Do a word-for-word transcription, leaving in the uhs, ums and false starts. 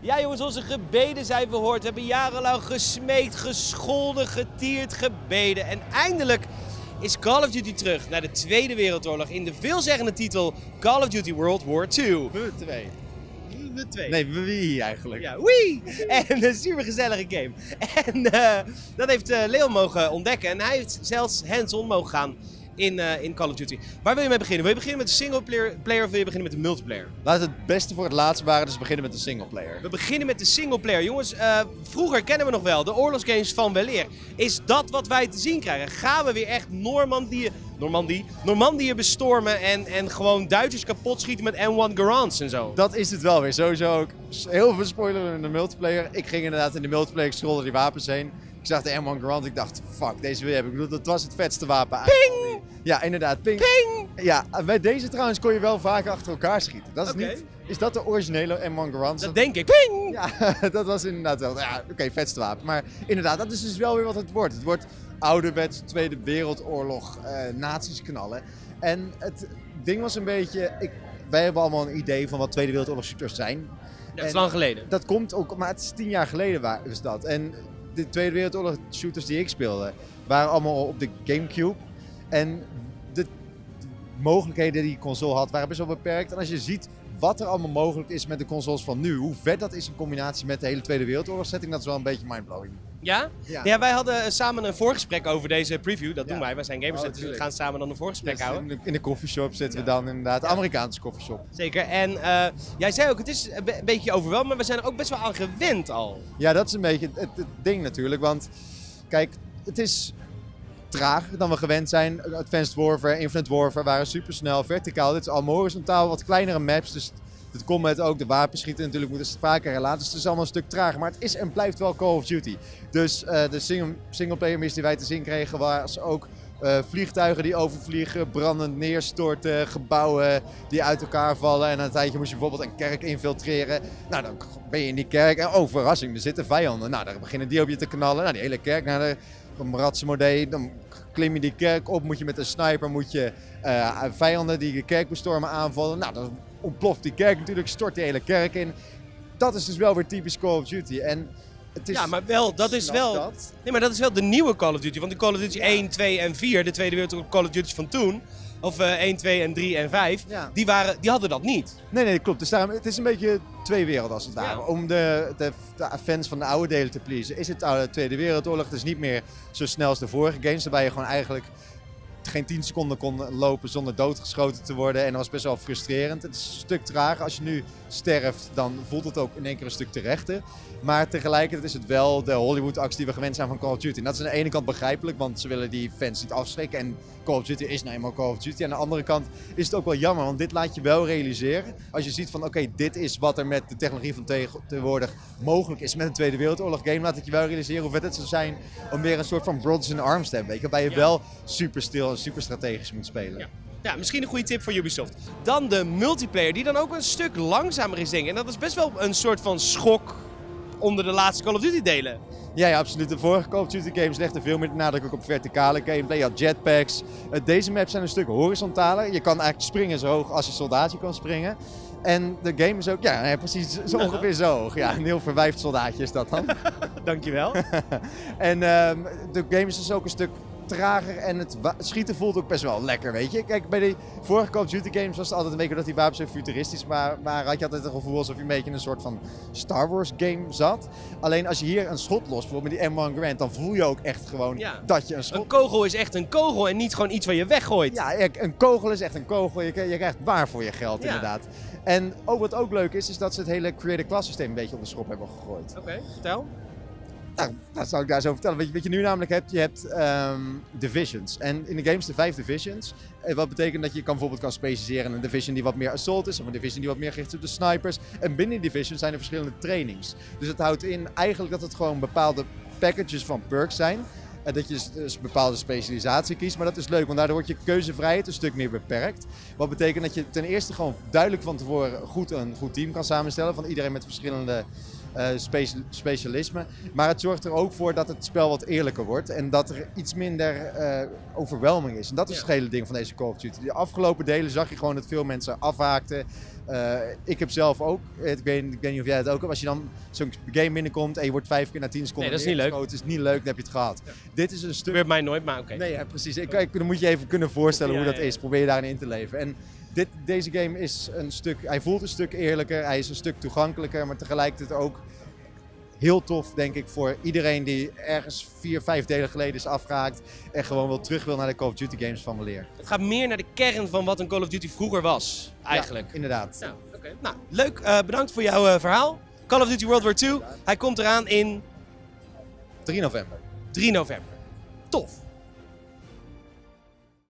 Ja jongens, onze gebeden zijn verhoord. We hebben jarenlang gesmeekt, gescholden, getierd, gebeden. En eindelijk is Call of Duty terug naar de Tweede Wereldoorlog in de veelzeggende titel Call of Duty World War twee. We twee. We twee. Nee, we wie eigenlijk. Ja, wee! En een super gezellige game. En uh, dat heeft uh, Leon mogen ontdekken. En hij heeft zelfs hands-on mogen gaan in, uh, in Call of Duty. Waar wil je mee beginnen? Wil je beginnen met de single player, player of wil je beginnen met de multiplayer? Laat het het beste voor het laatste waren, dus beginnen met de singleplayer. We beginnen met de singleplayer. Jongens, uh, vroeger kennen we nog wel de oorlogsgames van weleer. Is dat wat wij te zien krijgen? Gaan we weer echt Normandië, Normandie, Normandië bestormen en, en gewoon Duitsers kapot schieten met M één Garands en zo? Dat is het wel weer. Sowieso ook heel veel spoilers in de multiplayer. Ik ging inderdaad in de multiplayer, ik scrollde die wapens heen. Ik zag de M één Garand, ik dacht, fuck, deze wil je hebben. Ik bedoel, dat was het vetste wapen. Ping! Ja, inderdaad, ping. Ping! Ja, bij deze trouwens kon je wel vaak achter elkaar schieten. Dat is Oké. niet... Is dat de originele M één Garand? Dat denk ik. Ping! Ja, dat was inderdaad wel. Ja, oké, okay, vetste wapen. Maar inderdaad, dat is dus wel weer wat het wordt. Het wordt ouderwets Tweede Wereldoorlog, uh, nazi's knallen. En het ding was een beetje... Ik, wij hebben allemaal een idee van wat Tweede Wereldoorlog shooters zijn. Ja, dat is lang geleden. Dat komt ook, maar het is tien jaar geleden was dat. En de Tweede Wereldoorlog shooters die ik speelde, waren allemaal op de Gamecube. En de mogelijkheden die die console had, waren best wel beperkt. En als je ziet wat er allemaal mogelijk is met de consoles van nu, hoe vet dat is in combinatie met de hele Tweede Wereldoorlog setting, dat is wel een beetje mindblowing. Ja? Ja. Ja, wij hadden samen een voorgesprek over deze preview. Dat doen Ja. wij. Wij zijn gamers, Oh, dus we tuurlijk. gaan samen dan een voorgesprek Dus houden. in, de, in de coffeeshop zitten we dan inderdaad, de Amerikaanse coffeeshop. Zeker. En uh, jij zei ook, het is een, be- een beetje overweldigend, maar we zijn er ook best wel aan gewend al. Ja, dat is een beetje het, het ding natuurlijk, want kijk, het is trager dan we gewend zijn. Advanced Warfare, Infinite Warfare waren supersnel, verticaal. Dit is allemaal horizontaal, wat kleinere maps, dus het combat ook, de wapenschieten natuurlijk moeten ze vaker herlaten. Dus het is allemaal een stuk trager, maar het is en blijft wel Call of Duty. Dus uh, de single, singleplayer missie die wij te zien kregen was ook uh, vliegtuigen die overvliegen, brandend neerstorten, gebouwen die uit elkaar vallen. En na een tijdje moest je bijvoorbeeld een kerk infiltreren. Nou, dan ben je in die kerk en oh verrassing, er zitten vijanden. Nou, dan beginnen die op je te knallen. Nou, die hele kerk naar de Ratsemodee, dan klim je die kerk op, moet je met een sniper moet je uh, vijanden die de kerk bestormen aanvallen. Nou, dan ontploft die kerk natuurlijk, stort die hele kerk in. Dat is dus wel weer typisch Call of Duty. En het is, Ja, maar wel, dat is snap wel... dat? Nee, maar dat is wel de nieuwe Call of Duty. Want de Call of Duty Ja. één, twee en vier, de Tweede Wereldoorlog Call of Duty van toen, of uh, één, twee en drie en vijf, Ja. die, waren, die hadden dat niet. Nee, nee, klopt. Dus daarom, het is een beetje twee werelden als het ware. Ja. Om de, de, de fans van de oude delen te pleasen, is het de Tweede Wereldoorlog. Het is niet meer zo snel als de vorige games, waarbij je gewoon eigenlijk geen tien seconden kon lopen zonder doodgeschoten te worden. En dat was best wel frustrerend. Het is een stuk trager. Als je nu sterft, dan voelt het ook in één keer een stuk te rechten. Maar tegelijkertijd is het wel de Hollywood-actie die we gewend zijn van Call of Duty. En dat is aan de ene kant begrijpelijk, want ze willen die fans niet afschrikken. En Call of Duty is nou eenmaal Call of Duty. Aan de andere kant is het ook wel jammer, want dit laat je wel realiseren. Als je ziet van, oké, okay, dit is wat er met de technologie van tegenwoordig mogelijk is met een Tweede Wereldoorlog game. Laat het je wel realiseren hoe vet het zou zijn om weer een soort van Brothers in Arms te hebben. Weet je, waarbij je Ja. wel super stil en super strategisch moet spelen. Ja. Ja, misschien een goede tip voor Ubisoft. Dan de multiplayer, die dan ook een stuk langzamer is, denk ik. En dat is best wel een soort van schok onder de laatste Call of Duty delen. Ja, ja, absoluut. De vorige Call of Duty games legden veel meer de nadruk ook op verticale gameplay. Je had jetpacks. Uh, deze maps zijn een stuk horizontaler. Je kan eigenlijk springen zo hoog als je soldaatje kan springen. En de game is ook, ja, nee, precies zo Nou. ongeveer zo hoog. Ja, een heel verwijfd soldaatje is dat dan. Dankjewel. En uh, de game is dus ook een stuk trager en het schieten voelt ook best wel lekker, weet je. Kijk, bij de vorige Call of Duty games was het altijd een beetje dat die wapens zo futuristisch waren, maar had je altijd het gevoel alsof je een beetje in een soort van Star Wars game zat. Alleen als je hier een schot lost, bijvoorbeeld met die M één Garand, dan voel je ook echt gewoon Ja. dat je een schot... Een kogel is echt een kogel en niet gewoon iets waar je weggooit. Ja, een kogel is echt een kogel. Je, je krijgt waar voor je geld, Ja. inderdaad. En ook wat ook leuk is, is dat ze het hele creator class systeem een beetje op de schop hebben gegooid. Oké, okay, vertel. Nou, dat zou ik daar zo vertellen. Wat je, wat je nu namelijk hebt, je hebt um, divisions. En in de games de vijf divisions. Wat betekent dat je kan, bijvoorbeeld kan specialiseren in een division die wat meer assault is. Of een division die wat meer gericht is op de snipers. En binnen die divisions zijn er verschillende trainings. Dus het houdt in eigenlijk dat het gewoon bepaalde packages van perks zijn. En dat je dus, dus bepaalde specialisatie kiest. Maar dat is leuk, want daardoor wordt je keuzevrijheid een stuk meer beperkt. Wat betekent dat je ten eerste gewoon duidelijk van tevoren goed een goed team kan samenstellen. Van iedereen met verschillende uh, specia specialisme. Maar het zorgt er ook voor dat het spel wat eerlijker wordt en dat er iets minder uh, overwhelming is. En dat is ja. het hele ding van deze Call of Duty. De afgelopen delen zag je gewoon dat veel mensen afhaakten. Uh, ik heb zelf ook, ik weet, ik weet niet of jij het ook hebt, als je dan zo'n game binnenkomt en je wordt vijf keer na tien seconden nee, dat is niet leuk. Het is niet leuk, dan heb je het gehad. Ja. Dit is een stuk... Gebeurt mij nooit, maar oké. Okay. Nee, ja, precies. Ik, ik, dan moet je even kunnen voorstellen ja, hoe dat ja, ja. is. Probeer je daarin in te leven. En dit, deze game is een stuk, hij voelt een stuk eerlijker, hij is een stuk toegankelijker, maar tegelijkertijd ook heel tof, denk ik, voor iedereen die ergens vier, vijf delen geleden is afgehaakt en gewoon wel terug wil naar de Call of Duty games van weleer. Het gaat meer naar de kern van wat een Call of Duty vroeger was, eigenlijk. Ja, inderdaad. Nou, okay. nou leuk. Uh, bedankt voor jouw uh, verhaal. Call of Duty World War twee, hij komt eraan in... drie november. drie november. Tof.